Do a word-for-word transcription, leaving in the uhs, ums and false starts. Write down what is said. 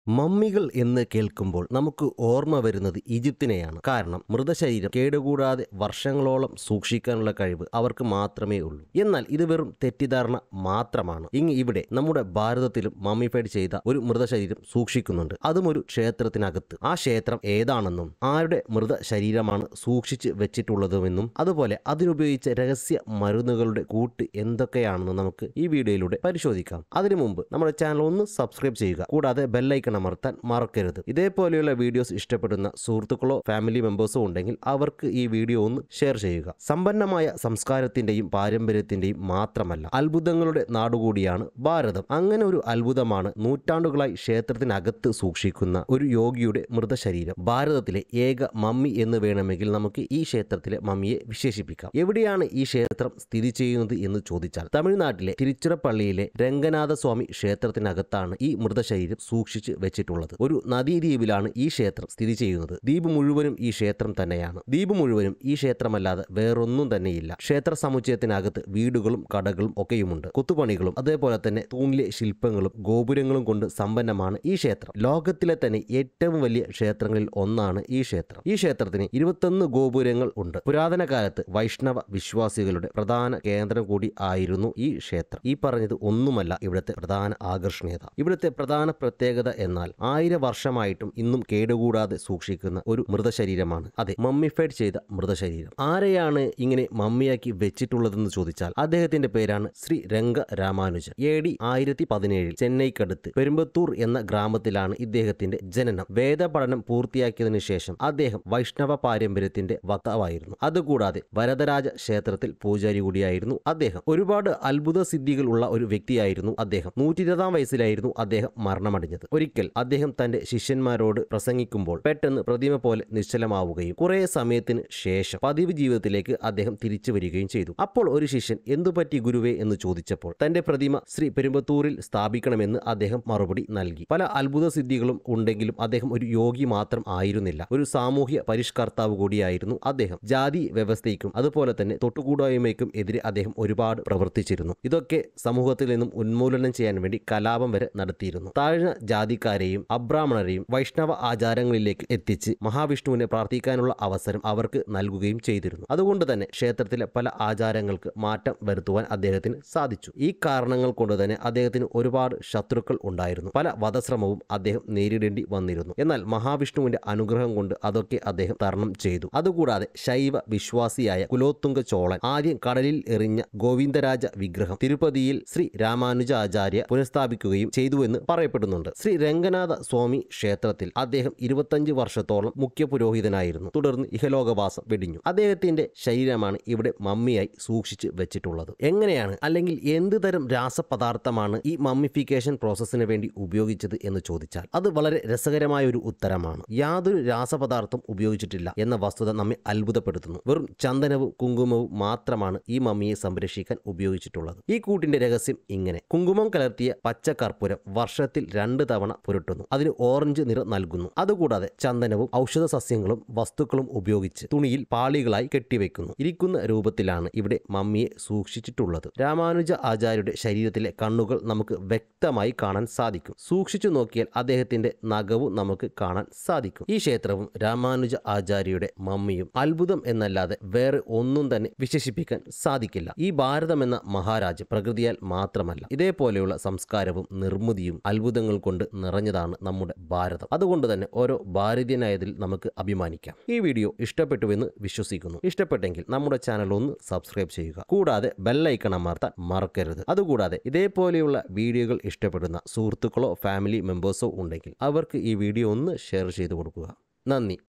മമ്മികൾ എന്ന് കേൾക്കുമ്പോൾ നമുക്ക് ഓർമ്മ വരുന്നത് ഈജിപ്തിനെയാണ്. കാരണം മൃതശരീരം കേടുകൂടാതെ വർഷങ്ങളോളം സൂക്ഷിക്കാനുള്ള കഴിവ് അവർക്ക് മാത്രമേ ഉള്ളൂ. എന്നാൽ ഇത് വെറും തെറ്റിദ്ധാരണ മാത്രമാണ്. ഇങ്ങ് ഇവിടെ നമ്മുടെ ഭാരതത്തിലും മമ്മിഫൈഡ് ചെയ്ത ഒരു മൃതശരീരം സൂക്ഷിക്കുന്നുണ്ട്. അതും ഒരു ക്ഷേത്രത്തിനകത്ത്. ആ ക്ഷേത്രം ഏതാണെന്നും ആരുടെ മൃതശരീരമാണ് സൂക്ഷിച്ച് വെച്ചിട്ടുള്ളതുമെന്നും അതുപോലെ അതിനുപയോഗിച്ച രഹസ്യ മരുന്നുകളുടെ കൂട്ട് എന്തൊക്കെയാണെന്ന് നമുക്ക് ഈ വീഡിയോയിലൂടെ പരിശോധിക്കാം. അതിനു മുമ്പ് നമ്മുടെ ചാനൽ ഒന്ന് സബ്സ്ക്രൈബ് ചെയ്യുക. കൂടാതെ ബെല്ലൈക്കൺ അമർത്താൻ മറക്കരുത്. ഇതേപോലെയുള്ള വീഡിയോസ് ഇഷ്ടപ്പെടുന്ന സുഹൃത്തുക്കളോ ഫാമിലി മെമ്പേഴ്സോ ഉണ്ടെങ്കിൽ അവർക്ക് ഈ വീഡിയോ ഒന്ന് ഷെയർ ചെയ്യുക. സമ്പന്നമായ സംസ്കാരത്തിന്റെയും പാരമ്പര്യത്തിന്റെയും മാത്രമല്ല അത്ഭുതങ്ങളുടെ നാടുകൂടിയാണ് ഭാരതം. അങ്ങനെ ഒരു അത്ഭുതമാണ് നൂറ്റാണ്ടുകളായി ക്ഷേത്രത്തിനകത്ത് സൂക്ഷിക്കുന്ന ഒരു യോഗിയുടെ മൃതശരീരം. ഭാരതത്തിലെ ഏക മമ്മി എന്ന് വേണമെങ്കിൽ നമുക്ക് ഈ ക്ഷേത്രത്തിലെ മമ്മിയെ വിശേഷിപ്പിക്കാം. എവിടെയാണ് ഈ ക്ഷേത്രം സ്ഥിതി ചെയ്യുന്നത് എന്ന് ചോദിച്ചാൽ തമിഴ്നാട്ടിലെ തിരുച്ചിറപ്പള്ളിയിലെ രംഗനാഥസ്വാമി ക്ഷേത്രത്തിനകത്താണ് ഈ മൃതശരീരം സൂക്ഷിച്ച് വെച്ചിട്ടുള്ളത്. ഒരു നദീദ്വീപിലാണ് ഈ ക്ഷേത്രം സ്ഥിതി ചെയ്യുന്നത്. ദ്വീപ് മുഴുവനും ഈ ക്ഷേത്രം തന്നെയാണ്. ദ്വീപ് മുഴുവനും ഈ ക്ഷേത്രമല്ലാതെ വേറൊന്നും തന്നെയില്ല. ക്ഷേത്ര സമുച്ചയത്തിനകത്ത് വീടുകളും കടകളും ഒക്കെയുമുണ്ട്. കൊത്തുപണികളും അതേപോലെ തന്നെ തൂണിലെ ശില്പങ്ങളും ഗോപുരങ്ങളും കൊണ്ട് സമ്പന്നമാണ് ഈ ക്ഷേത്രം. ലോകത്തിലെ തന്നെ ഏറ്റവും വലിയ ക്ഷേത്രങ്ങളിൽ ഒന്നാണ് ഈ ക്ഷേത്രം. ഈ ക്ഷേത്രത്തിന് ഇരുപത്തൊന്ന് ഗോപുരങ്ങൾ ഉണ്ട്. പുരാതന കാലത്ത് വൈഷ്ണവ വിശ്വാസികളുടെ പ്രധാന കേന്ദ്രം കൂടി ആയിരുന്നു ഈ ക്ഷേത്രം. ഈ പറഞ്ഞത് ഒന്നുമല്ല ഇവിടുത്തെ പ്രധാന ആകർഷണീയത. ഇവിടുത്തെ പ്രധാന പ്രത്യേകത എന്നാൽ ആയിരം വർഷമായിട്ടും ഇന്നും കേടുകൂടാതെ സൂക്ഷിക്കുന്ന ഒരു മൃതശരീരമാണ്. അതെ, മമ്മിഫൈഡ് ചെയ്ത മൃതശരീരം. ആരെയാണ് ഇങ്ങനെ മമ്മിയാക്കി വെച്ചിട്ടുള്ളതെന്ന് ചോദിച്ചാൽ അദ്ദേഹത്തിന്റെ പേരാണ് ശ്രീ രംഗ രാമാനുജൻ. എ ഡി ആയിരത്തി പതിനേഴിൽ ചെന്നൈക്കടുത്ത് പെരുമ്പത്തൂർ എന്ന ഗ്രാമത്തിലാണ് ഇദ്ദേഹത്തിന്റെ ജനനം. വേദപഠനം പൂർത്തിയാക്കിയതിനു ശേഷം അദ്ദേഹം വൈഷ്ണവ പാരമ്പര്യത്തിന്റെ വക്താവായിരുന്നു. അതുകൂടാതെ വരദരാജ ക്ഷേത്രത്തിൽ പൂജാരി കൂടിയായിരുന്നു അദ്ദേഹം. ഒരുപാട് അത്ഭുത സിദ്ധികൾ ഉള്ള ഒരു വ്യക്തിയായിരുന്നു അദ്ദേഹം. നൂറ്റി ഇരുപതാം വയസ്സിലായിരുന്നു അദ്ദേഹം മരണമടഞ്ഞത്. ഒരിക്കൽ അദ്ദേഹം തന്റെ ശിഷ്യന്മാരോട് പ്രസംഗിക്കുമ്പോൾ പെട്ടെന്ന് പ്രതിമ പോലെ നിശ്ചലമാവുകയും കുറെ സമയത്തിന് ശേഷം പതിവ് ജീവിതത്തിലേക്ക് അദ്ദേഹം തിരിച്ചു വരികയും ചെയ്തു. അപ്പോൾ ഒരു ശിഷ്യൻ എന്തുപറ്റി ഗുരുവേ എന്ന് ചോദിച്ചപ്പോൾ തന്റെ പ്രതിമ ശ്രീ പെരുമ്പത്തൂരിൽ സ്ഥാപിക്കണമെന്ന് അദ്ദേഹം മറുപടി നൽകി. പല അത്ഭുത സിദ്ധികളും ഉണ്ടെങ്കിലും അദ്ദേഹം ഒരു യോഗി മാത്രം ആയിരുന്നില്ല. ഒരു സാമൂഹ്യ പരിഷ്കർത്താവ് കൂടിയായിരുന്നു അദ്ദേഹം. ജാതി വ്യവസ്ഥയ്ക്കും അതുപോലെ തന്നെ തൊട്ടുകൂടായ്മയ്ക്കും എതിരെ അദ്ദേഹം ഒരുപാട് പ്രവർത്തിച്ചിരുന്നു. ഇതൊക്കെ സമൂഹത്തിൽ നിന്നും ഉന്മൂലനം ചെയ്യാൻ വേണ്ടി കലാപം വരെ നടത്തിയിരുന്നു. താഴ്ന്ന ജാതിക്കാരെയും അബ്രാഹ്മണരെയും വൈഷ്ണവ ആചാരങ്ങളിലേക്ക് എത്തിച്ച് മഹാവിഷ്ണുവിനെ പ്രാർത്ഥിക്കാനുള്ള അവസരം അവർക്ക് നൽകുകയും ചെയ്തിരുന്നു. അതുകൊണ്ട് തന്നെ ക്ഷേത്രത്തിലെ പല ആചാരങ്ങൾക്ക് മാറ്റം വരുത്തുവാൻ അദ്ദേഹത്തിന് സാധിച്ചു. ഈ കാരണങ്ങൾ കൊണ്ട് തന്നെ അദ്ദേഹത്തിന് ഒരുപാട് ശത്രുക്കൾ ഉണ്ടായിരുന്നു. പല വധശ്രമവും അദ്ദേഹം നേരിടേണ്ടി വന്നിരുന്നു. എന്നാൽ മഹാവിഷ്ണുവിന്റെ അനുഗ്രഹം കൊണ്ട് അതൊക്കെ അദ്ദേഹം തരണം ചെയ്തു. അതുകൂടാതെ ശൈവ വിശ്വാസിയായ കുലോത്തുംഗ ചോളൻ ആദ്യം കടലിൽ എറിഞ്ഞ ഗോവിന്ദരാജ വിഗ്രഹം തിരുപ്പതിയിൽ ശ്രീ രാമാനുജാചാര്യ പുനഃസ്ഥാപിക്കുകയും ചെയ്തുവെന്ന് പറയപ്പെടുന്നുണ്ട്. ശ്രീ രംഗനാഥ സ്വാമി ക്ഷേത്രത്തിൽ അദ്ദേഹം ഇരുപത്തഞ്ച് വർഷത്തോളം മുഖ്യ പുരോഹിതനായിരുന്നു. തുടർന്ന് ഇഹലോകവാസം വെടിഞ്ഞു. അദ്ദേഹത്തിന്റെ ശരീരമാണ് ഇവിടെ മമ്മിയായി സൂക്ഷിച്ച് വെച്ചിട്ടുള്ളത്. എങ്ങനെയാണ് അല്ലെങ്കിൽ എന്ത് തരം രാസപദാർത്ഥമാണ് ഈ മമ്മിഫിക്കേഷൻ പ്രോസസ്സിന് വേണ്ടി ഉപയോഗിച്ചത് എന്ന് ചോദിച്ചാൽ അത് വളരെ രസകരമായ ഒരു ഉത്തരമാണ്. യാതൊരു രാസപദാർത്ഥം ഉപയോഗിച്ചിട്ടില്ല എന്ന വസ്തുത നമ്മെ അത്ഭുതപ്പെടുത്തുന്നു. വെറും ചന്ദനവും കുങ്കുമവും മാത്രമാണ് ഈ മമ്മിയെ സംരക്ഷിക്കാൻ ഉപയോഗിച്ചിട്ടുള്ളത്. ഈ കൂട്ടിന്റെ രഹസ്യം ഇങ്ങനെ: കുങ്കുമം കലർത്തിയ പച്ചക്കർപ്പൂരം വർഷത്തിൽ രണ്ട് തവണ പുരട്ടുന്നു. അതിന് ഓറഞ്ച് നിറം നൽകുന്നു. അതുകൂടാതെ ചന്ദനവും ഔഷധ സസ്യങ്ങളും വസ്തുക്കളും ഉപയോഗിച്ച് തുണിയിൽ പാളികളായി കെട്ടിവെക്കുന്നു. ഇരിക്കുന്ന രൂപത്തിലാണ് ഇവിടെ മമ്മിയെ സൂക്ഷിച്ചിട്ടുള്ളത്. രാമാനുജ ആചാര്യയുടെ ശരീരത്തിലെ കണ്ണുകൾ നമുക്ക് വ്യക്തമായി കാണാൻ സാധിക്കും. സൂക്ഷിച്ചു നോക്കിയാൽ അദ്ദേഹത്തിന്റെ നഖവും നമുക്ക് കാണാൻ സാധിക്കും. ഈ ക്ഷേത്രവും രാമാനുജ ആചാര്യയുടെ മമ്മിയും അത്ഭുതം എന്നല്ലാതെ വേറെ ഒന്നും തന്നെ വിശേഷിപ്പിക്കാൻ സാധിക്കില്ല. ഈ ഭാരതം എന്ന മഹാരാജ്യം പ്രകൃതിയാൽ മാത്രമല്ല ഇതേപോലെയുള്ള സംസ്കാരവും നിർമ്മിതിയും അത്ഭുതങ്ങൾ കൊണ്ട് നിറഞ്ഞതാണ് നമ്മുടെ ഭാരതം. അതുകൊണ്ട് തന്നെ ഓരോ ഭാരതീയനായതിൽ നമുക്ക് അഭിമാനിക്കാം. ഈ വീഡിയോ ഇഷ്ടപ്പെട്ടുവെന്ന് വിശ്വസിക്കുന്നു. ഇഷ്ടപ്പെട്ടെങ്കിൽ നമ്മുടെ ചാനൽ ഒന്ന് സബ്സ്ക്രൈബ് ചെയ്യുക. കൂടാതെ ബെല്ലൈക്കൺ അമർത്താൻ മറക്കരുത്. അതുകൂടാതെ ഇതേപോലെയുള്ള വീഡിയോകൾ ഇഷ്ടപ്പെടുന്ന സുഹൃത്തുക്കളോ ഫാമിലി മെമ്പേഴ്സോ ഉണ്ടെങ്കിൽ അവർക്ക് ഈ വീഡിയോ ഒന്ന് ഷെയർ ചെയ്തു കൊടുക്കുക. നന്ദി.